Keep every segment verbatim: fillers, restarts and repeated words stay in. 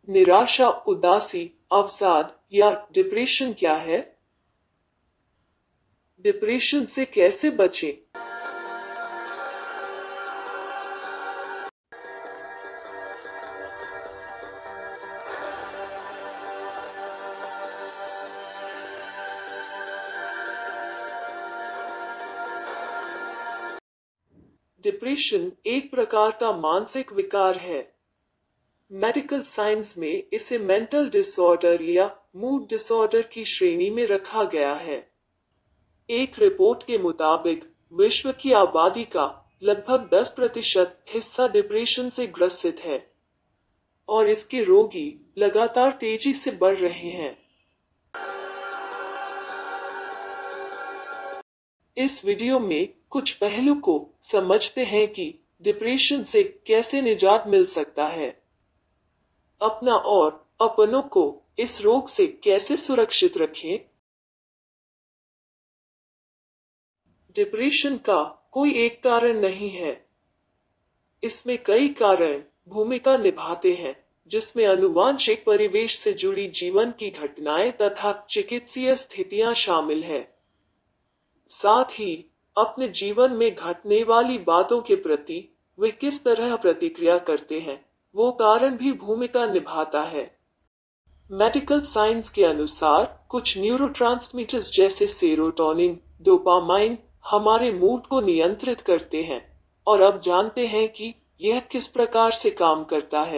निराशा, उदासी, अवसाद या डिप्रेशन क्या है? डिप्रेशन से कैसे बचें? डिप्रेशन एक प्रकार का मानसिक विकार है। मेडिकल साइंस में इसे मेंटल डिसऑर्डर या मूड डिसऑर्डर की श्रेणी में रखा गया है। एक रिपोर्ट के मुताबिक विश्व की आबादी का लगभग दस प्रतिशत हिस्सा डिप्रेशन से ग्रसित है और इसके रोगी लगातार तेजी से बढ़ रहे हैं। इस वीडियो में कुछ पहलू को समझते हैं कि डिप्रेशन से कैसे निजात मिल सकता है। अपना और अपनों को इस रोग से कैसे सुरक्षित रखें। डिप्रेशन का कोई एक कारण नहीं है। इसमें कई कारण भूमिका निभाते हैं, जिसमें आनुवंशिक परिवेश से जुड़ी जीवन की घटनाएं तथा चिकित्सीय स्थितियां शामिल हैं। साथ ही अपने जीवन में घटने वाली बातों के प्रति वे किस तरह प्रतिक्रिया करते हैं, वो कारण भी भूमिका निभाता है। मेडिकल साइंस के अनुसार कुछ न्यूरोट्रांसमीटर्स जैसे सेरोटोनिन, डोपामाइन हमारे मूड को नियंत्रित करते हैं, और अब जानते हैं कि यह किस प्रकार से काम करता है।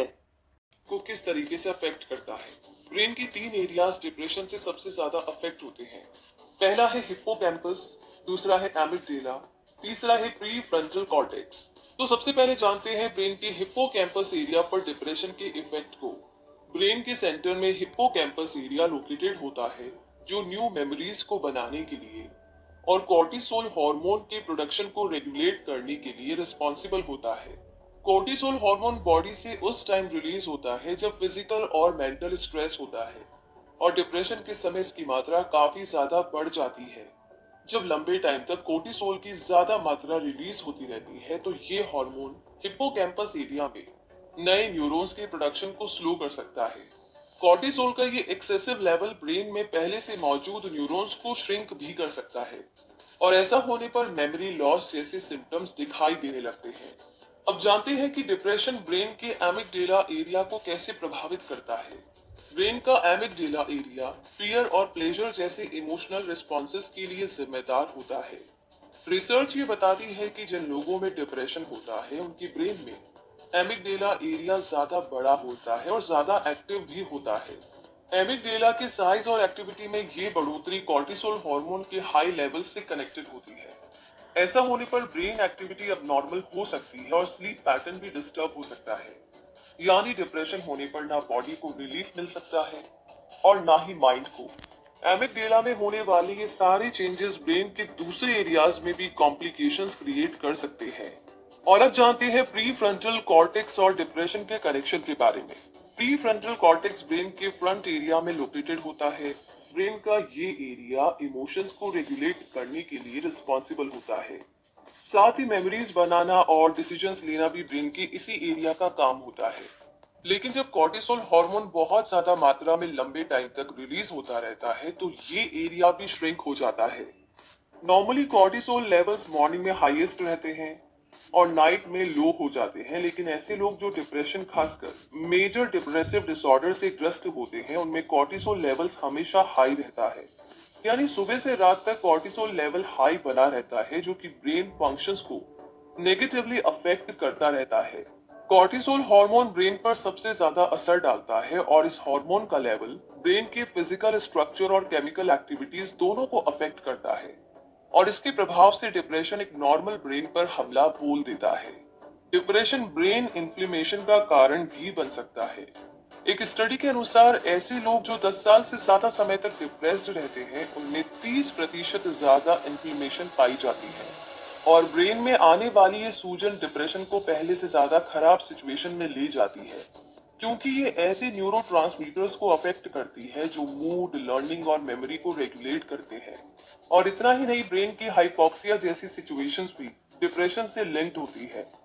को किस तरीके से अफेक्ट करता है। ब्रेन की तीन एरियाज डिप्रेशन से सबसे ज्यादा अफेक्ट होते हैं। पहला है हिप्पोकैम्पस, दूसरा है एमिगडाला, तीसरा है प्रीफ्रंटल कॉर्टेक्स। तो सबसे पहले जानते हैं ब्रेन के हिप्पोकैम्पस एरिया पर डिप्रेशन के इफेक्ट को। ब्रेन के सेंटर में हिप्पोकैम्पस एरिया लोकेटेड होता है, जो न्यू मेमोरीज को बनाने के लिए और कॉर्टिसोल हार्मोन के प्रोडक्शन को रेगुलेट करने के लिए रिस्पॉन्सिबल होता है। कॉर्टिसोल हार्मोन बॉडी से उस टाइम रिलीज होता है जब फिजिकल और मेंटल स्ट्रेस होता है, और डिप्रेशन के समय इसकी मात्रा काफी ज्यादा बढ़ जाती है। जब लंबे टाइम तक कोर्टिसोल की ज्यादा मात्रा रिलीज होती रहती है, तो ये हार्मोन हिप्पोकैम्पस एरिया में नए न्यूरॉन्स के प्रोडक्शन को स्लो कर सकता है। कोर्टिसोल का ये एक्सेसिव लेवल ब्रेन में पहले से मौजूद न्यूरॉन्स को श्रिंक भी कर सकता है, और ऐसा होने पर मेमोरी लॉस जैसे सिम्टम्स दिखाई देने लगते हैं। अब जानते हैं कि डिप्रेशन ब्रेन के एमिगडाला एरिया को कैसे प्रभावित करता है। ब्रेन का एमिगडाला एरिया फियर और प्लेजर जैसे इमोशनल रिस्पॉन्सेस के लिए जिम्मेदार होता है। रिसर्च ये बताती है कि जिन लोगों में डिप्रेशन होता है, उनकी ब्रेन में एमिगडाला एरिया ज्यादा बड़ा होता है और ज्यादा एक्टिव भी होता है। एमिगडाला के साइज और एक्टिविटी में ये बढ़ोतरी कॉर्टिसोल हार्मोन के हाई लेवल से कनेक्टेड होती है। ऐसा होने पर ब्रेन एक्टिविटी अब नॉर्मल हो सकती है और स्लीप पैटर्न भी डिस्टर्ब हो सकता है। यानी डिप्रेशन होने पर ना बॉडी को रिलीफ मिल सकता है और ना ही माइंड को। एमिगडाला में होने वाले ये सारे चेंजेस ब्रेन के दूसरे एरियाज में भी कॉम्प्लिकेशंस क्रिएट कर सकते हैं। और अब जानते हैं प्रीफ्रंटल कॉर्टेक्स और डिप्रेशन के कनेक्शन के बारे में। प्रीफ्रंटल कॉर्टेक्स ब्रेन के फ्रंट एरिया में लोकेटेड होता है। ब्रेन का ये एरिया इमोशंस को रेगुलेट करने के लिए रिस्पॉन्सिबल होता है। साथ ही मेमोरीज बनाना और डिसीजंस लेना भी ब्रेन के इसी एरिया का काम होता है। लेकिन जब कॉर्टिसोल हार्मोन बहुत ज्यादा मात्रा में लंबे टाइम तक रिलीज होता रहता है, तो ये एरिया भी श्रिंक हो जाता है। नॉर्मली कॉर्टिसोल लेवल्स मॉर्निंग में हाईएस्ट रहते हैं और नाइट में लो हो जाते हैं, लेकिन ऐसे लोग जो डिप्रेशन, खासकर मेजर डिप्रेसिव डिसऑर्डर से ग्रस्त होते हैं, उनमें कॉर्टिसोल लेवल्स हमेशा हाई रहता है। यानी सुबह से रात तक कॉर्टिसोल लेवल हाई बना रहता है, जो कि ब्रेन फंक्शंस को नेगेटिवली अफेक्ट करता रहता है। कॉर्टिसोल हार्मोन ब्रेन पर सबसे ज्यादा असर डालता है, और इस हार्मोन का लेवल ब्रेन के फिजिकल स्ट्रक्चर और केमिकल एक्टिविटीज दोनों को अफेक्ट करता है, और इसके प्रभाव से डिप्रेशन एक नॉर्मल ब्रेन पर हमला बोल देता है। डिप्रेशन ब्रेन इन्फ्लेमेशन का कारण भी बन सकता है। एक स्टडी के अनुसार ऐसे लोग जो दस साल से ज्यादा समय तक डिप्रेस्ड रहते हैं, उनमें तीस प्रतिशत ज्यादा इन्फ्लेमेशन पाई जाती है, और ब्रेन में आने वाली ये सूजन डिप्रेशन को पहले से ज्यादा खराब सिचुएशन में ले जाती है, क्योंकि ये ऐसे न्यूरोट्रांसमीटर्स को अफेक्ट करती है जो मूड, लर्निंग और मेमोरी को रेगुलेट करते हैं। और इतना ही नहीं, ब्रेन की हाइपोक्सिया जैसी सिचुएशंस भी डिप्रेशन से लिंक्ड होती है।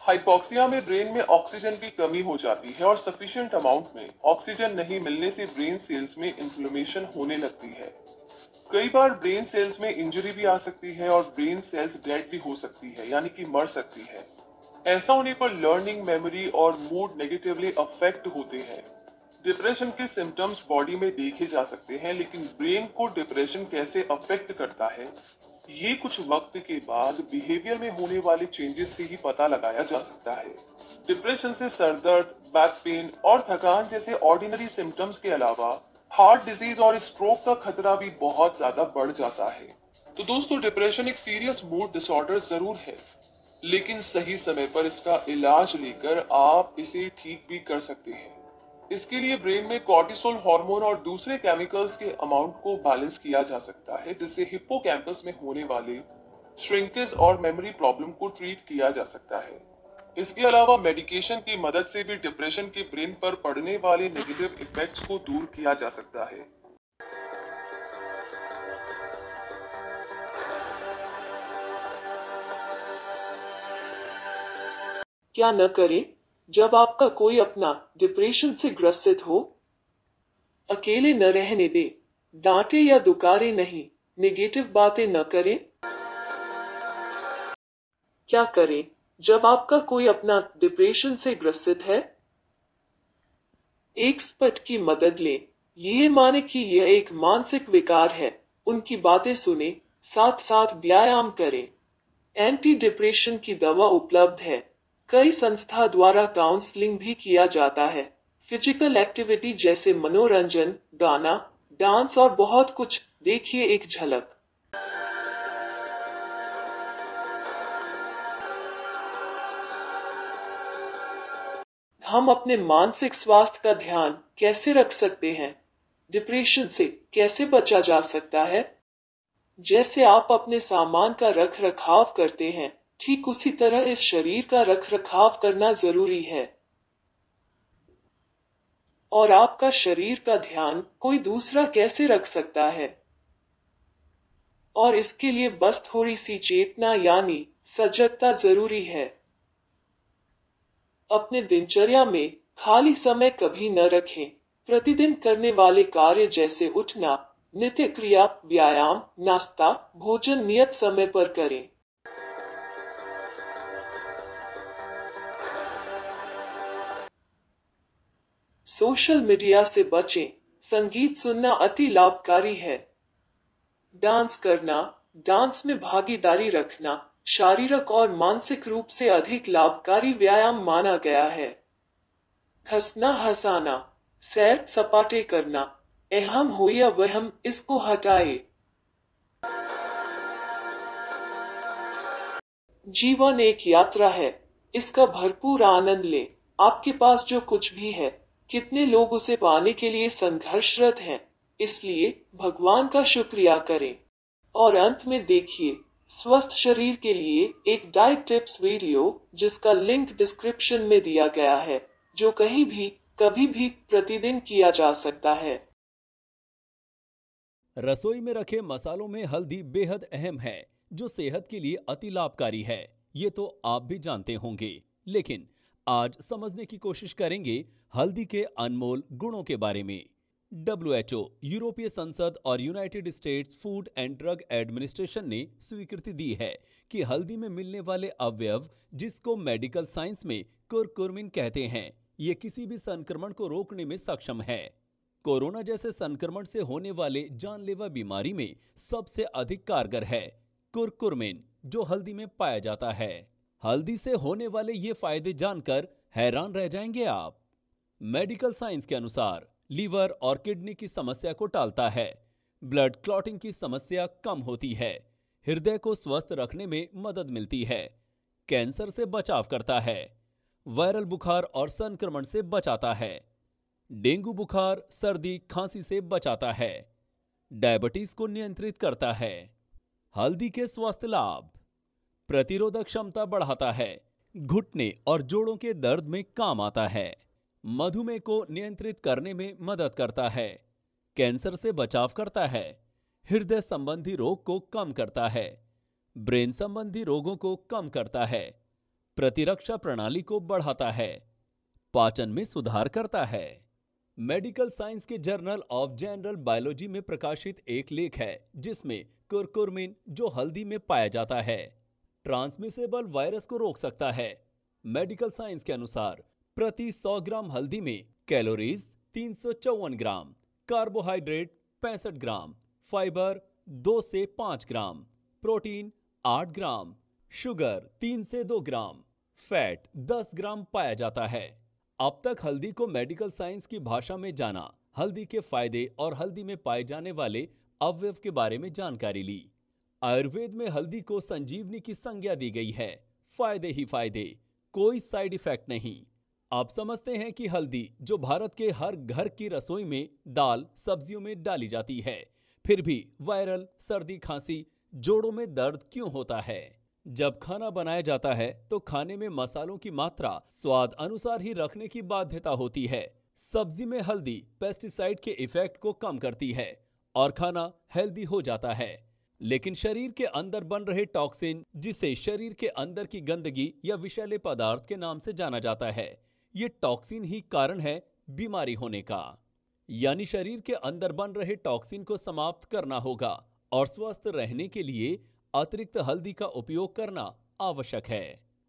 हाइपोक्सिया में ब्रेन में ऑक्सीजन की कमी हो जाती है और सफिशिएंट अमाउंट में ऑक्सीजन नहीं मिलने से ब्रेन सेल्स में इन्फ्लेमेशन होने लगती है। कई बार ब्रेन सेल्स में इंजरी भी आ सकती है और ब्रेन सेल्स डेड भी हो सकती है, यानी कि मर सकती है। ऐसा होने पर लर्निंग, मेमोरी और मूड नेगेटिवली अफेक्ट होते हैं। डिप्रेशन के सिम्टम्स बॉडी में देखे जा सकते हैं, लेकिन ब्रेन को डिप्रेशन कैसे अफेक्ट करता है, ये कुछ वक्त के बाद बिहेवियर में होने वाले चेंजेस से ही पता लगाया जा सकता है। डिप्रेशन से सर दर्द, बैक पेन और थकान जैसे ऑर्डिनरी सिम्टम्स के अलावा हार्ट डिजीज और स्ट्रोक का खतरा भी बहुत ज्यादा बढ़ जाता है। तो दोस्तों, डिप्रेशन एक सीरियस मूड डिसऑर्डर जरूर है, लेकिन सही समय पर इसका इलाज लेकर आप इसे ठीक भी कर सकते हैं। इसके लिए ब्रेन में कॉर्टिसोल हार्मोन और दूसरे केमिकल्स के अमाउंट को बैलेंस किया जा सकता है, जिससे हिप्पोकैम्पस में होने वाले श्रिंकेज और मेमोरी प्रॉब्लम को ट्रीट किया जा सकता है। इसके अलावा मेडिकेशन की मदद से भी डिप्रेशन के ब्रेन पर पड़ने वाले नेगेटिव इफेक्ट्स को दूर किया जा सकता है। क्या न करें जब आपका कोई अपना डिप्रेशन से ग्रसित हो? अकेले न रहने दे, डांटे या दुकारे नहीं, नेगेटिव बातें न करें। क्या करें जब आपका कोई अपना डिप्रेशन से ग्रसित है? एक एक्सपर्ट की मदद लें। यह माने कि यह एक मानसिक विकार है, उनकी बातें सुने, साथ साथ व्यायाम करें। एंटी डिप्रेशन की दवा उपलब्ध है। कई संस्था द्वारा काउंसलिंग भी किया जाता है। फिजिकल एक्टिविटी जैसे मनोरंजन, गाना, डांस और बहुत कुछ। देखिए एक झलक। हम अपने मानसिक स्वास्थ्य का ध्यान कैसे रख सकते हैं? डिप्रेशन से कैसे बचा जा सकता है? जैसे आप अपने सामान का रख रखाव करते हैं, ठीक उसी तरह इस शरीर का रख रखाव करना जरूरी है। और आपका शरीर का ध्यान कोई दूसरा कैसे रख सकता है? और इसके लिए बस थोड़ी सी चेतना यानी सजगता जरूरी है। अपने दिनचर्या में खाली समय कभी न रखें। प्रतिदिन करने वाले कार्य जैसे उठना, नित्य क्रिया, व्यायाम, नाश्ता, भोजन नियत समय पर करें। सोशल मीडिया से बचें। संगीत सुनना अति लाभकारी है। डांस करना, डांस में भागीदारी रखना शारीरिक और मानसिक रूप से अधिक लाभकारी व्यायाम माना गया है। हंसना हंसाना, सैर सपाटे करना, अहम हो या वहम, इसको हटाए। जीवन एक यात्रा है, इसका भरपूर आनंद लें। आपके पास जो कुछ भी है, कितने लोग उसे पाने के लिए संघर्षरत हैं, इसलिए भगवान का शुक्रिया करें। और अंत में देखिए स्वस्थ शरीर के लिए एक डाइट टिप्स वीडियो, जिसका लिंक डिस्क्रिप्शन में दिया गया है, जो कहीं भी कभी भी प्रतिदिन किया जा सकता है। रसोई में रखे मसालों में हल्दी बेहद अहम है, जो सेहत के लिए अति लाभकारी है। ये तो आप भी जानते होंगे, लेकिन आज समझने की कोशिश करेंगे हल्दी के अनमोल गुणों के बारे में। डब्ल्यू एच ओ, यूरोपीय संसद और United States food and drug administration ने स्वीकृति दी है कि हल्दी में मिलने वाले अवयव, जिसको मेडिकल साइंस में कुरकुमिन कहते हैं, ये किसी भी संक्रमण को रोकने में सक्षम है। कोरोना जैसे संक्रमण से होने वाले जानलेवा बीमारी में सबसे अधिक कारगर है कुरकुमिन, जो हल्दी में पाया जाता है। हल्दी से होने वाले ये फायदे जानकर हैरान रह जाएंगे आप। मेडिकल साइंस के अनुसार लीवर और किडनी की समस्या को टालता है, ब्लड क्लॉटिंग की समस्या कम होती है, हृदय को स्वस्थ रखने में मदद मिलती है, कैंसर से बचाव करता है, वायरल बुखार और संक्रमण से बचाता है, डेंगू बुखार, सर्दी, खांसी से बचाता है, डायबिटीज को नियंत्रित करता है। हल्दी के स्वास्थ्य लाभ: प्रतिरोधक क्षमता बढ़ाता है, घुटने और जोड़ों के दर्द में काम आता है, मधुमेह को नियंत्रित करने में मदद करता है, कैंसर से बचाव करता है, हृदय संबंधी रोग को कम करता है, ब्रेन संबंधी रोगों को कम करता है, प्रतिरक्षा प्रणाली को बढ़ाता है, पाचन में सुधार करता है। मेडिकल साइंस के जर्नल ऑफ जनरल बायोलॉजी में प्रकाशित एक लेख है जिसमें कुरकुरमिन, जो हल्दी में पाया जाता है, ट्रांसमिसेबल वायरस को रोक सकता है। मेडिकल साइंस के अनुसार प्रति सौ ग्राम हल्दी में कैलोरीज तीन सौ चौवन ग्राम, कार्बोहाइड्रेट पैंसठ ग्राम, फाइबर दो से पाँच ग्राम, प्रोटीन आठ ग्राम, शुगर तीन से दो ग्राम, फैट दस ग्राम पाया जाता है। अब तक हल्दी को मेडिकल साइंस की भाषा में जाना, हल्दी के फायदे और हल्दी में पाए जाने वाले अवयव के बारे में जानकारी ली। आयुर्वेद में हल्दी को संजीवनी की संज्ञा दी गई है। फायदे ही फायदे, कोई साइड इफेक्ट नहीं। आप समझते हैं कि हल्दी, जो भारत के हर घर की रसोई में दाल सब्जियों में डाली जाती है, फिर भी वायरल सर्दी खांसी जोड़ों में दर्द क्यों होता है? जब खाना बनाया जाता है तो खाने में मसालों की मात्रा स्वाद अनुसार ही रखने की बाध्यता होती है। सब्जी में हल्दी पेस्टिसाइड के इफेक्ट को कम करती है और खाना हेल्दी हो जाता है। लेकिन शरीर के अंदर बन रहे टॉक्सिन, जिसे शरीर के अंदर की गंदगी या विषैले पदार्थ के नाम से जाना जाता है, ये टॉक्सिन ही कारण है बीमारी होने का। यानी शरीर के अंदर बन रहे टॉक्सिन को समाप्त करना होगा और स्वस्थ रहने के लिए अतिरिक्त हल्दी का उपयोग करना आवश्यक है।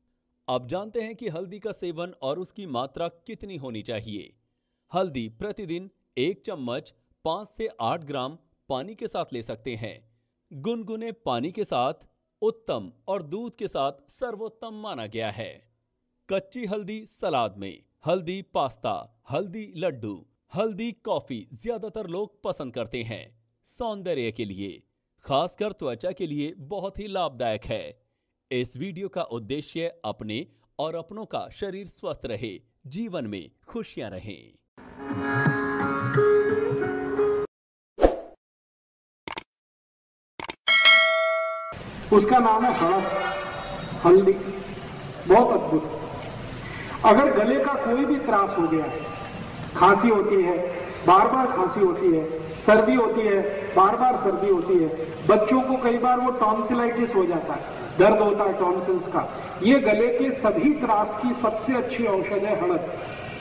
अब जानते हैं कि हल्दी का सेवन और उसकी मात्रा कितनी होनी चाहिए। हल्दी प्रतिदिन एक चम्मच पाँच से आठ ग्राम पानी के साथ ले सकते हैं। गुनगुने पानी के साथ उत्तम और दूध के साथ सर्वोत्तम माना गया है। कच्ची हल्दी सलाद में, हल्दी पास्ता, हल्दी लड्डू, हल्दी कॉफी ज्यादातर लोग पसंद करते हैं। सौंदर्य के लिए, खासकर त्वचा के लिए बहुत ही लाभदायक है। इस वीडियो का उद्देश्य अपने और अपनों का शरीर स्वस्थ रहे, जीवन में खुशियां रहें। उसका नाम है हड़द, हल्दी। बहुत अद्भुत। अगर गले का कोई भी त्रास हो गया है, खांसी होती है, बार बार खांसी होती है, सर्दी होती है, बार बार सर्दी होती है, बच्चों को कई बार वो टॉन्सिलाइटिस हो जाता है, दर्द होता है टॉन्सिल्स का, ये गले के सभी त्रास की सबसे अच्छी औषध है हड़द।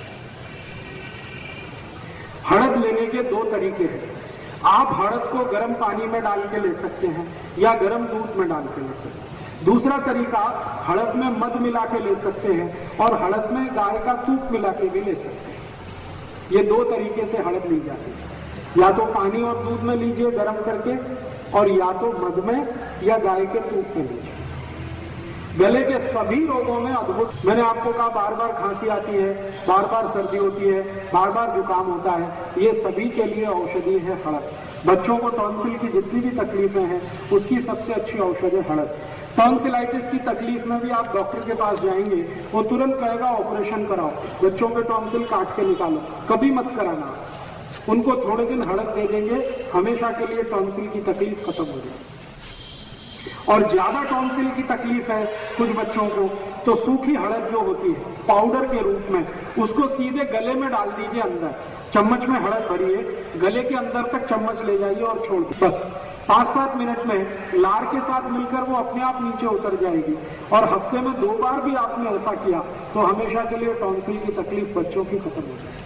हड़द लेने के दो तरीके हैं। आप हड़द को गर्म पानी में डाल के ले सकते हैं या गर्म दूध में डाल के ले सकते हैं। दूसरा तरीका, हड़द में मध मिला के ले सकते हैं और हड़द में गाय का दूध मिला के भी ले सकते हैं। ये दो तरीके से हड़द ली जाती है। या तो पानी और दूध में लीजिए गर्म करके, और या तो मध में या गाय के दूध में लीजिए। गले के सभी रोगों में अद्भुत। मैंने आपको कहा बार बार खांसी आती है, बार बार सर्दी होती है, बार बार जुकाम होता है, ये सभी के लिए औषधि है हड़द। बच्चों को टॉन्सिल की जितनी भी तकलीफें हैं, उसकी सबसे अच्छी औषधि है हड़द। टॉन्सिलाइटिस की तकलीफ में भी आप डॉक्टर के पास जाएंगे, वो तुरंत कहेगा ऑपरेशन कराओ, बच्चों के टॉन्सिल काट के निकालो। कभी मत कराना। उनको थोड़े दिन हड़द दे देंगे, हमेशा के लिए टॉन्सिल की तकलीफ खत्म हो जाएगी। और ज्यादा टॉन्सिल की तकलीफ है कुछ बच्चों को, तो सूखी हड़द जो होती है पाउडर के रूप में, उसको सीधे गले में डाल दीजिए। अंदर चम्मच में हड़द भरिए, गले के अंदर तक चम्मच ले जाइए और छोड़ दीजिए। बस पांच सात मिनट में लार के साथ मिलकर वो अपने आप नीचे उतर जाएगी। और हफ्ते में दो बार भी आपने ऐसा किया तो हमेशा के लिए टॉन्सिल की तकलीफ बच्चों की खत्म हो जाएगी।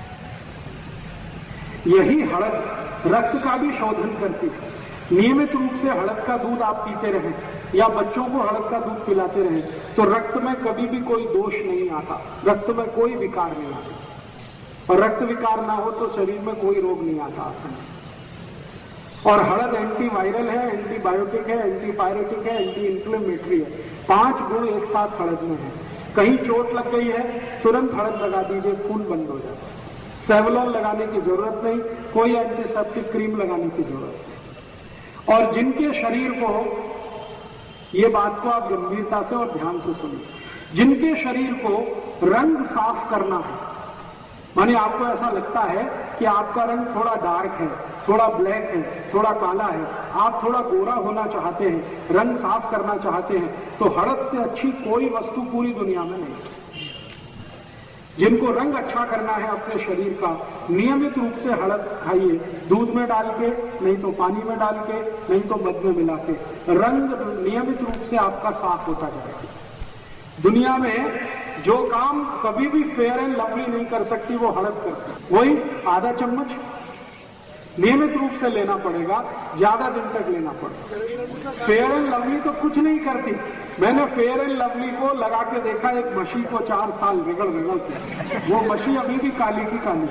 यही हड़द रक्त का भी शोधन करती है। नियमित रूप से हड़द का दूध आप पीते रहें या बच्चों को हड़द का दूध पिलाते रहें, तो रक्त में कभी भी कोई दोष नहीं आता, रक्त में कोई विकार नहीं आता। और रक्त विकार ना हो तो शरीर में कोई रोग नहीं आता आसानी। और हड़द एंटीवायरल है, एंटीबायोटिक है, एंटीपायरेटिक है, एंटी इंफ्लेमेटरी है। पांच गुण एक साथ हड़द में है। कहीं चोट लग गई है, तुरंत हड़द लगा दीजिए, खून बंद हो जाए। सेवलॉन लगाने की जरूरत नहीं, कोई एंटीसेप्टिक क्रीम लगाने की जरूरत नहीं। और जिनके शरीर को, ये बात को आप गंभीरता से और ध्यान से सुनिए, जिनके शरीर को रंग साफ करना है, माने आपको ऐसा लगता है कि आपका रंग थोड़ा डार्क है, थोड़ा ब्लैक है, थोड़ा काला है, आप थोड़ा गोरा होना चाहते हैं, रंग साफ करना चाहते हैं, तो हड़द से अच्छी कोई वस्तु पूरी दुनिया में नहीं। जिनको रंग अच्छा करना है अपने शरीर का, नियमित रूप से हड़द खाइए, दूध में डाल के, नहीं तो पानी में डाल के, नहीं तो मध में मिला के। रंग नियमित रूप से आपका साफ होता जाएगा। दुनिया में जो काम कभी भी फेयर एंड लवली नहीं कर सकती वो हड़द कर सकती। वही आधा चम्मच नियमित रूप से लेना पड़ेगा, ज्यादा दिन तक लेना पड़ेगा। फेयर एंड लवली तो कुछ नहीं करती। मैंने फेयर एंड लवली को लगा के देखा एक मशी को चार साल रगड़ रगड़ के, वो मशी अभी भी काली की काली।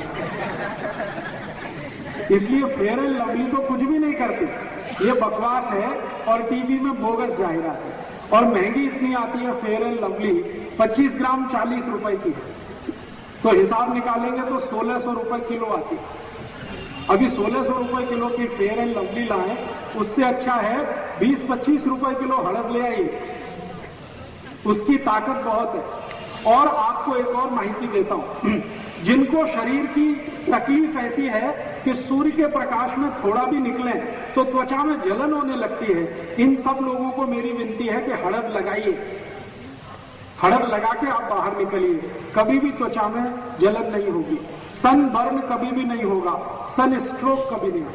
इसलिए फेयर एंड लवली तो कुछ भी नहीं करती, ये बकवास है और टीवी में बोगस जाहिरात है। और महंगी इतनी आती है फेयर एंड लवली, पच्चीस ग्राम चालीस रुपए की है, तो हिसाब निकालेंगे तो सोलह सौ रुपए किलो आती है। अभी सोलह सौ रुपए किलो की फेयर एंड लवली लाए, उससे अच्छा है बीस पच्चीस रुपए किलो हड़द ले आइए, उसकी ताकत बहुत है। और आपको एक और माहिती देता हूं, जिनको शरीर की तकलीफ ऐसी है कि सूर्य के प्रकाश में थोड़ा भी निकले तो त्वचा में जलन होने लगती है, इन सब लोगों को मेरी विनती है कि हड़द लगाइए। हड़द लगा के आप बाहर निकलिए, कभी भी त्वचा में जलन नहीं होगी, सन बर्न कभी भी नहीं होगा, सन स्ट्रोक कभी नहीं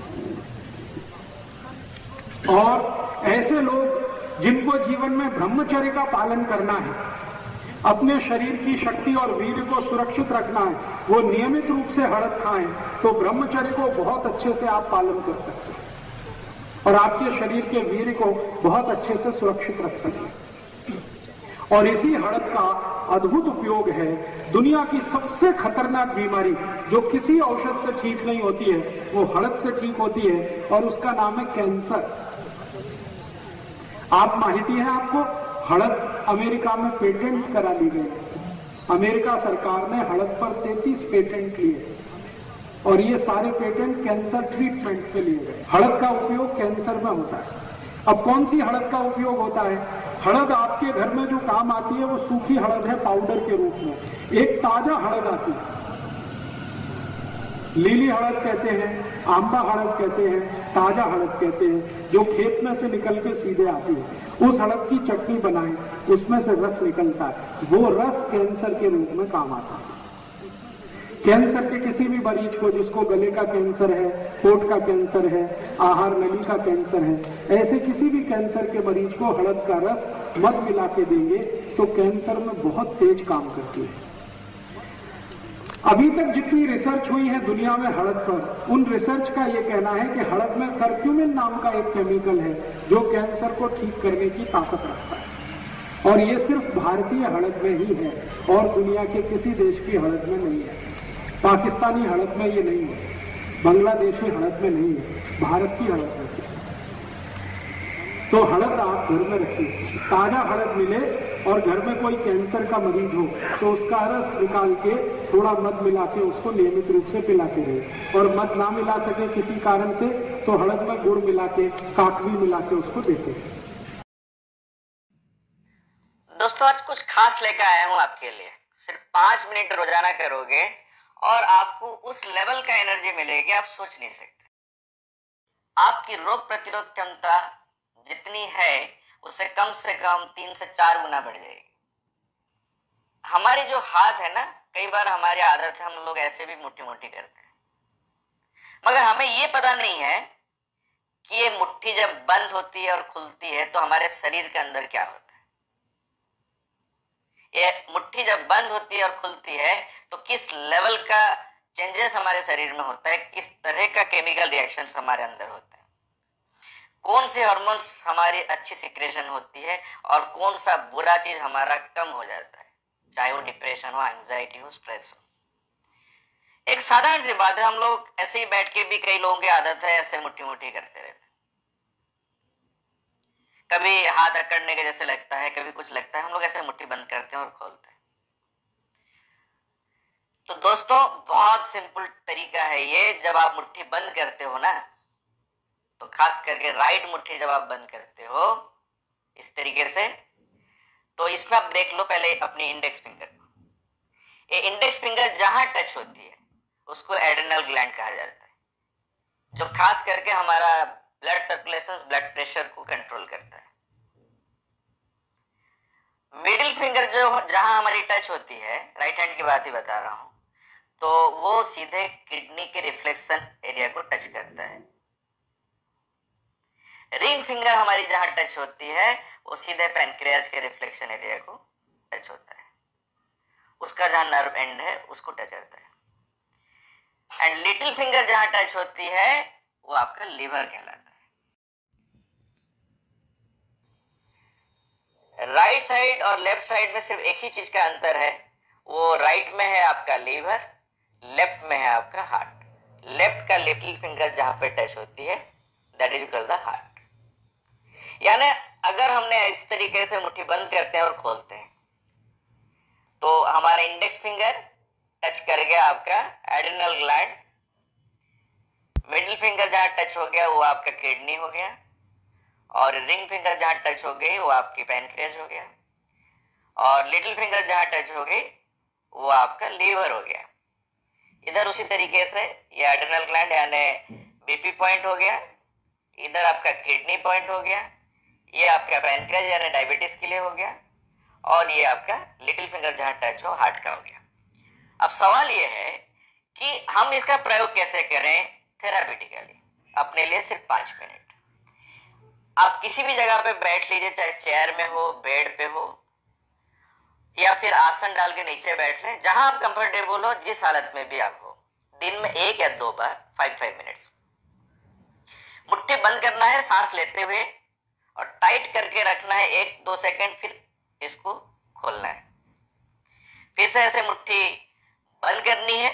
होगा। और ऐसे लोग जिनको जीवन में ब्रह्मचर्य का पालन करना है, अपने शरीर की शक्ति और वीर्य को सुरक्षित रखना है, वो नियमित रूप से हड़द खाएं तो ब्रह्मचर्य को बहुत अच्छे से आप पालन कर सकते हैं और आपके शरीर के वीर्य को बहुत अच्छे से सुरक्षित रख सकते हैं। और इसी हड़द का अद्भुत उपयोग है। दुनिया की सबसे खतरनाक बीमारी जो किसी औषध से ठीक नहीं होती है, वो हड़द से ठीक होती है और उसका नाम है कैंसर। आप माहिती है आपको, हड़द अमेरिका में पेटेंट करा ली गई। अमेरिका सरकार ने हड़द पर तैंतीस पेटेंट लिए और ये सारे पेटेंट कैंसर ट्रीटमेंट से लिए गए। हड़द का उपयोग कैंसर में होता है। अब कौन सी हड़द का उपयोग होता है? हड़द आपके घर में जो काम आती है वो सूखी हड़द है पाउडर के रूप में। एक ताजा हड़द आती है, लीली हड़द कहते हैं, आंबा हड़द कहते हैं, ताजा हड़द कहते हैं, जो खेत में से निकल के सीधे आती है। उस हड़द की चटनी बनाएं, उसमें से रस निकलता है, वो रस कैंसर के रूप में काम आता है। कैंसर के किसी भी मरीज को, जिसको गले का कैंसर है, पेट का कैंसर है, आहार नली का कैंसर है, ऐसे किसी भी कैंसर के मरीज को हड़द का रस मध मिला के देंगे तो कैंसर में बहुत तेज काम करती है। अभी तक जितनी रिसर्च हुई है दुनिया में हड़द पर, उन रिसर्च का ये कहना है कि हड़द में कर्क्यूमिन नाम का एक केमिकल है जो कैंसर को ठीक करने की ताकत रखता है। और ये सिर्फ भारतीय हड़द में ही है और दुनिया के किसी देश की हड़द में नहीं है। पाकिस्तानी हड़द में ये नहीं है, बांग्लादेशी हड़द में नहीं है, भारत की हड़द में है। तो हड़द आप घर में रखिए, ताजा हड़द मिले और घर में कोई कैंसर का मरीज हो तो उसका रस निकाल के थोड़ा मध मिला के उसको नियमित रूप से पिलाते रहे। और मध ना मिला सके किसी कारण से तो हड़द में गुड़ मिला के, काकवी मिला के उसको देते रहे। दोस्तों, आज कुछ खास लेकर आया हूँ आपके लिए। सिर्फ पांच मिनट रोजाना करोगे और आपको उस लेवल का एनर्जी मिलेगी आप सोच नहीं सकते। आपकी रोग प्रतिरोध क्षमता जितनी है उससे कम से कम तीन से चार गुना बढ़ जाएगी। हमारी जो हाथ है ना, कई बार हमारी आदत है हम लोग ऐसे भी मुट्ठी मुट्ठी करते हैं, मगर हमें ये पता नहीं है कि ये मुट्ठी जब बंद होती है और खुलती है तो हमारे शरीर के अंदर क्या होता है। ये मुट्ठी जब बंद होती है और खुलती है तो किस लेवल का चेंजेस हमारे शरीर में होता है, किस तरह का केमिकल रिएक्शंस हमारे अंदर होते हैं, कौन से हार्मोन्स हमारी अच्छी सिक्रेशन होती है और कौन सा बुरा चीज हमारा कम हो जाता है, चाहे वो डिप्रेशन हो, एंजाइटी हो, स्ट्रेस हो। एक साधारण सी बात है, हम लोग ऐसे ही बैठ के भी, कई लोगों की आदत है ऐसे मुट्ठी मुट्ठी करते रहते हैं। कभी हाथ अकड़ने के जैसे लगता है, कभी कुछ लगता है, हम लोग ऐसे मुट्ठी बंद करते हैं और खोलते हैं। तो दोस्तों, बहुत सिंपल तरीका है ये। जब आप मुट्ठी बंद करते हो ना, तो खास करके राइट मुट्ठी जब आप बंद करते हो इस तरीके से, तो इसमें आप देख लो पहले अपनी इंडेक्स फिंगर को। ये इंडेक्स फिंगर जहां टच होती है उसको एड्रेनल ग्लैंड कहा जाता है, जो खास करके हमारा ब्लड सर्कुलेशन, ब्लड प्रेशर को कंट्रोल करता है। मिडिल फिंगर जो जहां हमारी टच होती है, राइट हैंड की बात ही बता रहा हूं, तो वो सीधे किडनी के रिफ्लेक्शन एरिया को टच करता है। रिंग फिंगर हमारी जहां टच होती है वो सीधे पैनक्रियाज के रिफ्लेक्शन एरिया को उसका जहां नर्व एंड है उसको टच करता है। एंड लिटिल फिंगर जहां टच होती है वो आपका लीवर कहलाता है। राइट साइड और लेफ्ट साइड में सिर्फ एक ही चीज का अंतर है, वो राइट में है आपका लीवर, लेफ्ट में है आपका हार्ट। लेफ्ट का लिटिल फिंगर जहां पे टच होती है that is called the heart. यानी अगर हमने इस तरीके से मुट्ठी बंद करते हैं और खोलते हैं तो हमारा इंडेक्स फिंगर टच कर गया आपका एड्रिनल ग्लैंड, मिडिल फिंगर जहां टच हो गया वो आपका किडनी हो गया, और रिंग फिंगर जहां टच हो गई वो आपकी पैनक्रियाज हो गया, और लिटिल फिंगर जहां टच हो गई वो आपका लीवर हो गया। इधर उसी तरीके से ये एड्रिनल ग्लैंड यानी बीपी पॉइंट हो गया, इधर आपका किडनी पॉइंट हो गया, ये आपका पैनक्रियाज यानी डायबिटीज के लिए हो गया, और ये आपका लिटिल फिंगर जहां टच हो हार्ट का हो गया। अब सवाल ये है कि हम इसका प्रयोग कैसे करें थेरापिटिकली, अपने लिए सिर्फ पांच मिनट। आप किसी भी जगह पे बैठ लीजिए, चाहे चेयर में हो, बेड पे हो, या फिर आसन डाल के नीचे बैठ लें, जहां आप कंफर्टेबल हो, जिस हालत में भी आप हो। दिन में एक या दो बार फाइव फाइव मिनट्स मुट्ठी बंद करना है सांस लेते हुए, और टाइट करके रखना है एक दो सेकंड, फिर इसको खोलना है। फिर से ऐसे मुट्ठी बंद करनी है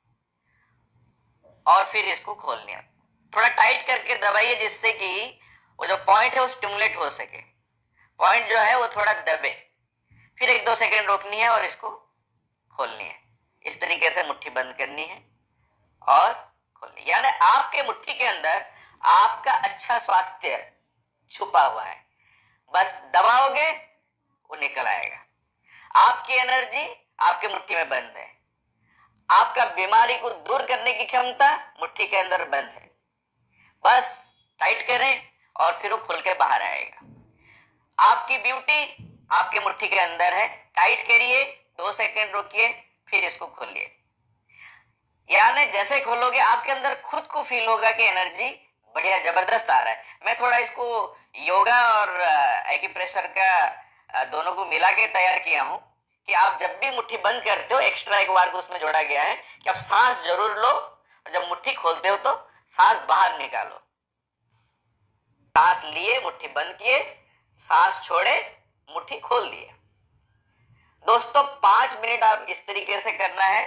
और फिर इसको खोलनी है। थोड़ा टाइट करके दबाइए जिससे कि वो जो पॉइंट है वो स्टिमुलेट हो सके, पॉइंट जो है वो थोड़ा दबे। फिर एक दो सेकंड रोकनी है और इसको खोलनी है। इस तरीके से मुट्ठी बंद करनी है और खोलनी, यानी आपके मुट्ठी के अंदर आपका अच्छा स्वास्थ्य छुपा हुआ है, बस दबाओगे वो निकल आएगा। आपकी एनर्जी आपके मुट्ठी में बंद है, आपका बीमारी को दूर करने की क्षमता मुट्ठी के अंदर बंद है। बस टाइट करें और फिर वो खुल के बाहर आएगा। आपकी ब्यूटी आपके मुट्ठी के अंदर है, टाइट करिए, दो सेकंड रोकिए, फिर इसको खोलिए। यानी जैसे खोलोगे आपके अंदर खुद को फील होगा कि एनर्जी बढ़िया जबरदस्त आ रहा है। मैं थोड़ा इसको योगा और एक्यूप्रेशर का दोनों को मिला के तैयार किया हूं कि आप जब भी मुट्ठी बंद करते हो, एक्स्ट्रा एक बार को उसमें जोड़ा गया है कि आप सांस जरूर लो, और जब मुट्ठी खोलते हो तो सांस बाहर निकालो। सांस लिए, मुट्ठी बंद किए, सांस छोड़े, मुट्ठी खोल दिए। दोस्तों पांच मिनट आप इस तरीके से करना है,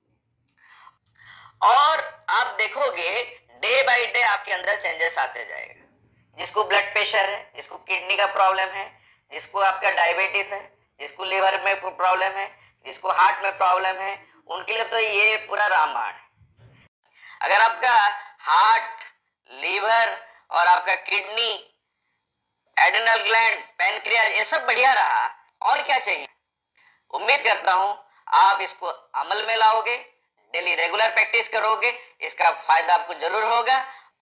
और आप देखोगे डे बाय डे आपके अंदर चेंजेस आते जाएगा। जिसको ब्लड प्रेशर है, जिसको किडनी का प्रॉब्लम है, जिसको आपका डायबिटीज है, जिसको लिवर में प्रॉब्लम है, जिसको हार्ट में प्रॉब्लम है, उनके लिए तो ये पूरा रामबाण है। अगर आपका हार्ट, लीवर और आपका किडनी, एड्रिनल ग्लैंड, पैनक्रियाज ये सब बढ़िया रहा, और क्या चाहिए। उम्मीद करता हूं आप इसको अमल में लाओगे, डेली रेगुलर प्रैक्टिस करोगे, इसका फायदा आपको जरूर होगा।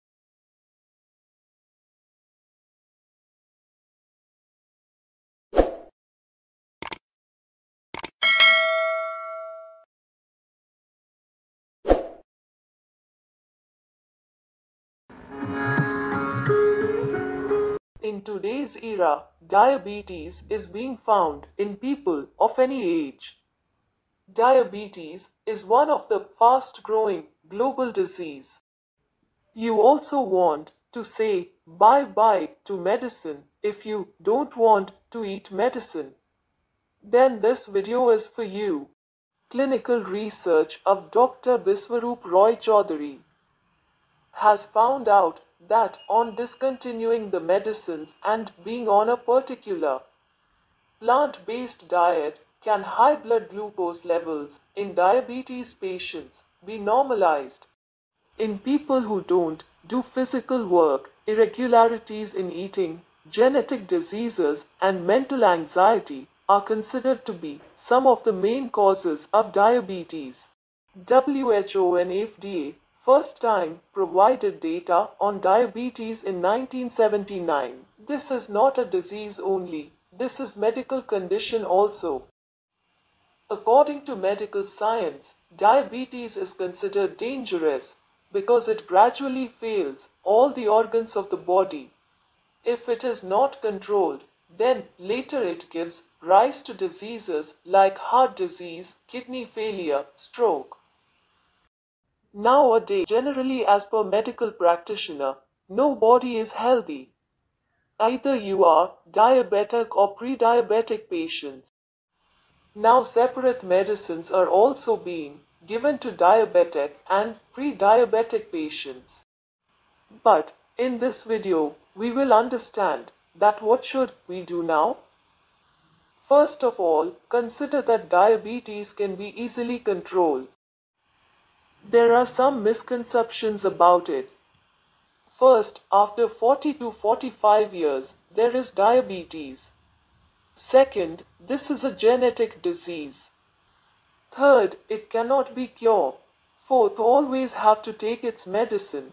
In today's era, diabetes is being found in people of any age. Diabetes is one of the fast-growing global disease. You also want to say bye-bye to medicine if you don't want to eat medicine. Then this video is for you. Clinical research of Doctor Biswaroop Roy Chaudhary has found out that on discontinuing the medicines and being on a particular plant-based diet can high blood glucose levels in diabetes patients be normalized. In people who don't do physical work, irregularities in eating, genetic diseases and mental anxiety are considered to be some of the main causes of diabetes. W H O and F D A first time provided data on diabetes in nineteen seventy-nine. This is not a disease only, this is medical condition also. According to medical science, diabetes is considered dangerous because it gradually fails all the organs of the body. If it is not controlled, then later it gives rise to diseases like heart disease, kidney failure, stroke. Nowadays, generally as per medical practitioner, nobody is healthy. Either you are diabetic or pre-diabetic patients. Now separate medicines are also being given to diabetic and pre-diabetic patients. But in this video, we will understand that what should we do now? First of all, consider that diabetes can be easily controlled. There are some misconceptions about it. First, after forty to forty-five years, there is diabetes. Second, this is a genetic disease. Third, it cannot be cured. Fourth, always have to take its medicine.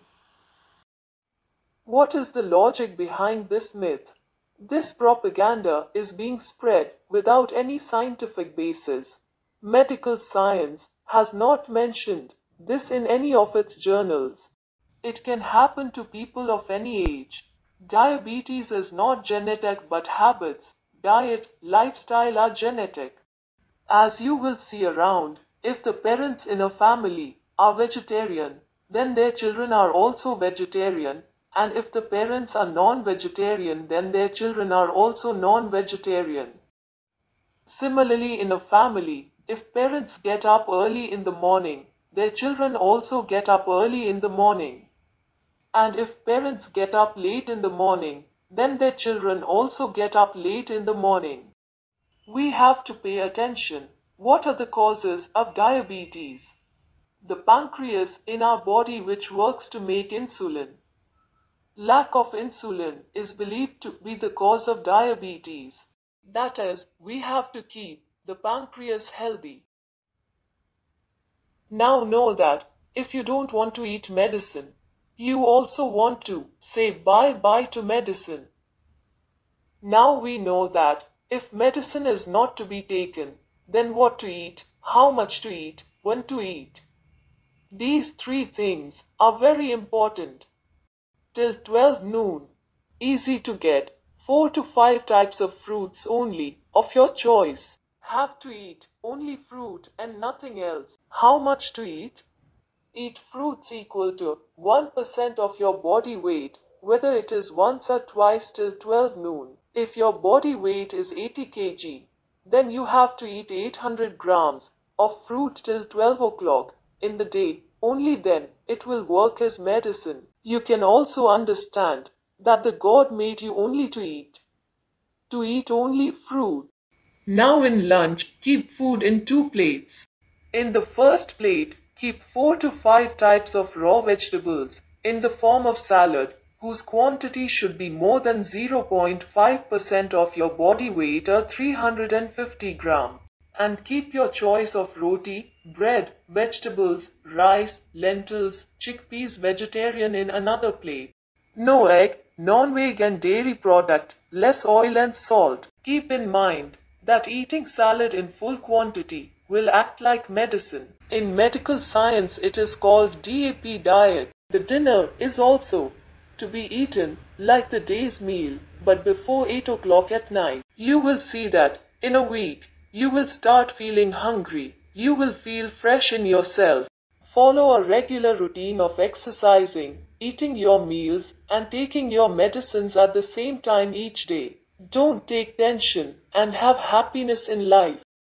What is the logic behind this myth? This propaganda is being spread without any scientific basis. Medical science has not mentioned this in any of its journals. It can happen to people of any age. Diabetes is not genetic but habits, diet, lifestyle are genetic. As you will see around, if the parents in a family are vegetarian, then their children are also vegetarian, and if the parents are non-vegetarian, then their children are also non-vegetarian. Similarly, in a family, if parents get up early in the morning, their children also get up early in the morning. And if parents get up late in the morning, then their children also get up late in the morning. We have to pay attention. What are the causes of diabetes? The pancreas in our body which works to make insulin. Lack of insulin is believed to be the cause of diabetes. That is, we have to keep the pancreas healthy. Now know that if you don't want to eat medicine, you also want to say bye-bye to medicine. Now we know that if medicine is not to be taken, then what to eat, how much to eat, when to eat. These three things are very important. Till twelve noon, easy to get, four to five types of fruits only, of your choice. Have to eat only fruit and nothing else. How much to eat? Eat fruits equal to one percent of your body weight, whether it is once or twice till twelve noon. If your body weight is eighty kilograms, then you have to eat eight hundred grams of fruit till twelve o'clock in the day. Only then it will work as medicine. You can also understand that the God made you only to eat. To eat only fruit. Now in lunch, keep food in two plates. In the first plate, keep four to five types of raw vegetables in the form of salad, whose quantity should be more than zero point five percent of your body weight or three hundred fifty grams. And keep your choice of roti, bread, vegetables, rice, lentils, chickpeas vegetarian in another plate. No egg, non-veg and dairy product, less oil and salt. Keep in mind that eating salad in full quantity will act like medicine. In medical science it is called D A P diet. The dinner is also to be eaten like the day's meal, but before eight o'clock at night. You will see that in a week you will start feeling hungry. You will feel fresh in yourself. Follow a regular routine of exercising, eating your meals, and taking your medicines at the same time each day. Don't take tension and have happiness in life.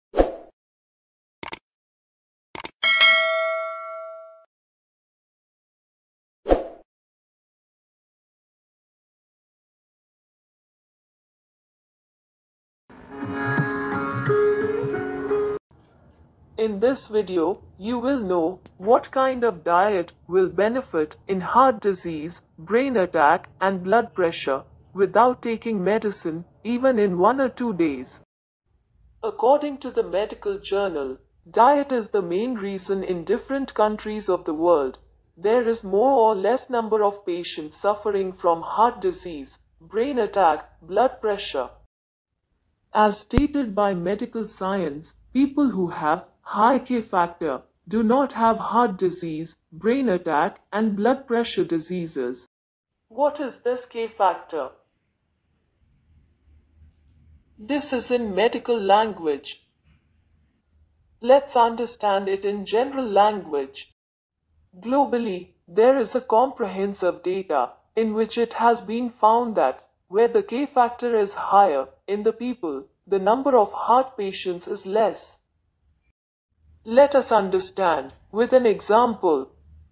In this video, you will know what kind of diet will benefit in heart disease, brain attack, and blood pressure without taking medicine even in one or two days. According to the medical journal, diet is the main reason in different countries of the world. There is more or less number of patients suffering from heart disease, brain attack, blood pressure. As stated by medical science, people who have high K factor do not have heart disease, brain attack, and blood pressure diseases. What is this K factor? This is in medical language. Let's understand it in general language. Globally, there is a comprehensive data in which it has been found that where the K factor is higher in the people, the number of heart patients is less. Let us understand with an example.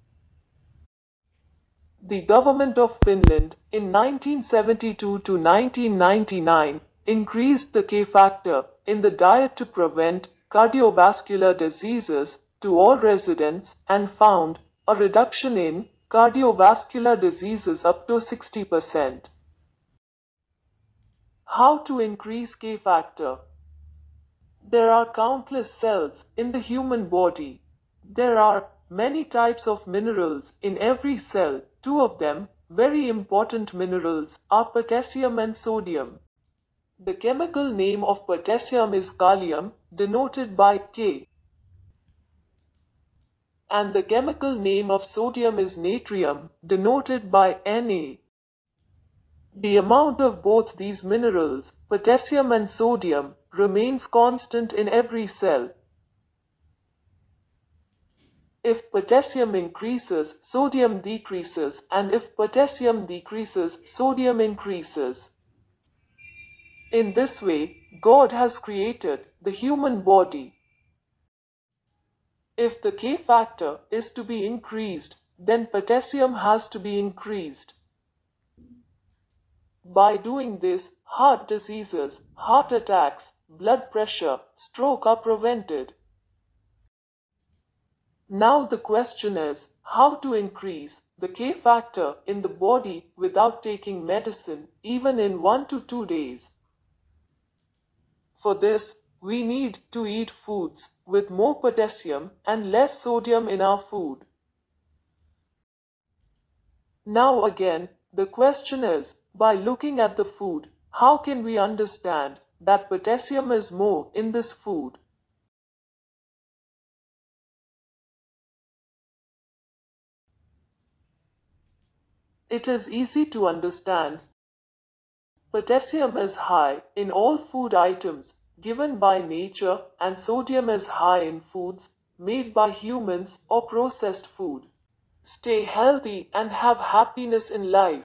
The government of Finland in nineteen seventy-two to nineteen ninety-nine increased the K factor in the diet to prevent cardiovascular diseases to all residents and found a reduction in cardiovascular diseases up to sixty percent. How to increase K factor? There are countless cells in the human body. There are many types of minerals in every cell. Two of them, very important minerals, are potassium and sodium. The chemical name of potassium is kalium, denoted by K. And the chemical name of sodium is natrium, denoted by Na. The amount of both these minerals, potassium and sodium, remains constant in every cell. If potassium increases, sodium decreases, and if potassium decreases, sodium increases. In this way, God has created the human body. If the K factor is to be increased, then potassium has to be increased. By doing this, heart diseases, heart attacks, blood pressure, stroke are prevented. Now the question is, how to increase the K factor in the body without taking medicine, even in one to two days? For this, we need to eat foods with more potassium and less sodium in our food. Now again, the question is, by looking at the food, how can we understand that potassium is more in this food? It is easy to understand. Potassium is high in all food items given by nature, and sodium is high in foods made by humans or processed food. Stay healthy and have happiness in life.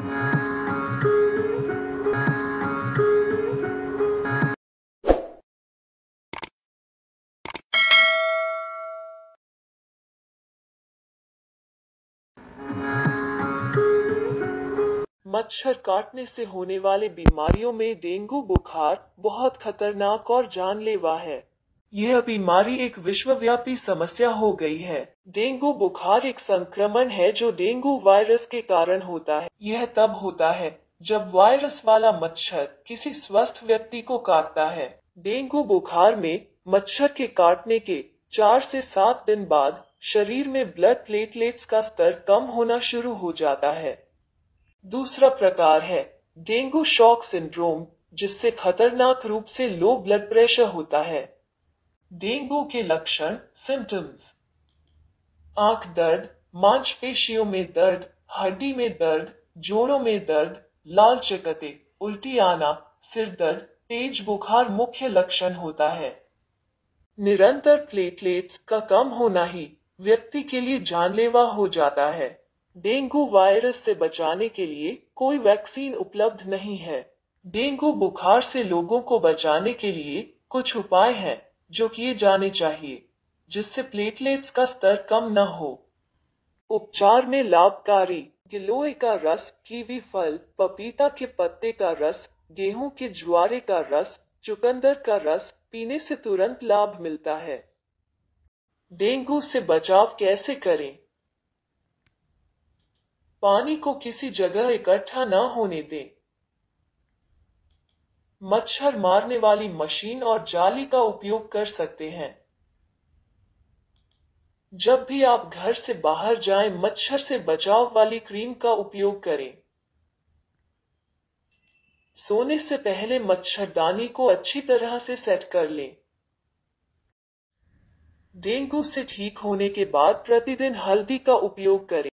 मच्छर काटने से होने वाले बीमारियों में dengue बुखार बहुत खतरनाक और जानलेवा है। यह बीमारी एक विश्वव्यापी समस्या हो गई है। डेंगू बुखार एक संक्रमण है जो डेंगू वायरस के कारण होता है। यह तब होता है जब वायरस वाला मच्छर किसी स्वस्थ व्यक्ति को काटता है। डेंगू बुखार में मच्छर के काटने के चार से सात दिन बाद शरीर में ब्लड प्लेटलेट्स का स्तर कम होना शुरू हो जाता है। दूसरा प्रकार है डेंगू शॉक सिंड्रोम, जिससे खतरनाक रूप से लो ब्लड प्रेशर होता है। डेंगू के लक्षण सिम्टम्स: आंख दर्द, मांसपेशियों में दर्द, हड्डी में दर्द, जोड़ों में दर्द, लाल चकत्ते, उल्टी आना, सिर दर्द, तेज बुखार मुख्य लक्षण होता है। निरंतर प्लेटलेट्स का कम होना ही व्यक्ति के लिए जानलेवा हो जाता है। डेंगू वायरस से बचाने के लिए कोई वैक्सीन उपलब्ध नहीं है। डेंगू बुखार से लोगों को बचाने के लिए कुछ उपाय हैं जो किए जाने चाहिए, जिससे प्लेटलेट्स का स्तर कम न हो। उपचार में लाभकारी: गिलोय का रस, कीवी फल, पपीता के पत्ते का रस, गेहूं के ज्वारे का रस, चुकंदर का रस पीने से तुरंत लाभ मिलता है। डेंगू से बचाव कैसे करें? पानी को किसी जगह इकट्ठा न होने दें। मच्छर मारने वाली मशीन और जाली का उपयोग कर सकते हैं। जब भी आप घर से बाहर जाएं, मच्छर से बचाव वाली क्रीम का उपयोग करें। सोने से पहले मच्छरदानी को अच्छी तरह से सेट कर लें। डेंगू से ठीक होने के बाद प्रतिदिन हल्दी का उपयोग करें।